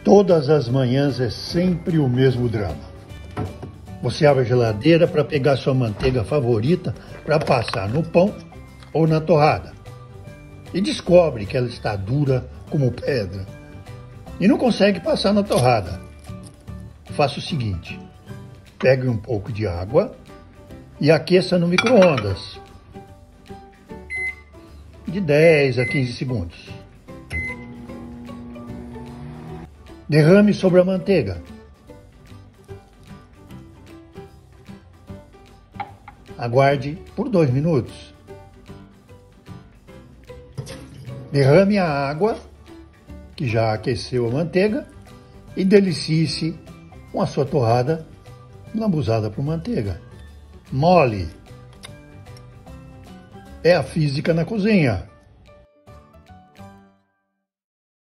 Todas as manhãs é sempre o mesmo drama. Você abre a geladeira para pegar sua manteiga favorita para passar no pão ou na torrada. E descobre que ela está dura como pedra. E não consegue passar na torrada. Faça o seguinte: pegue um pouco de água e aqueça no micro-ondas de 10 a 15 segundos. Derrame sobre a manteiga. Aguarde por 2 minutos. Derrame a água, que já aqueceu a manteiga, e delicie-se com a sua torrada lambuzada por manteiga. Mole. É a física na cozinha.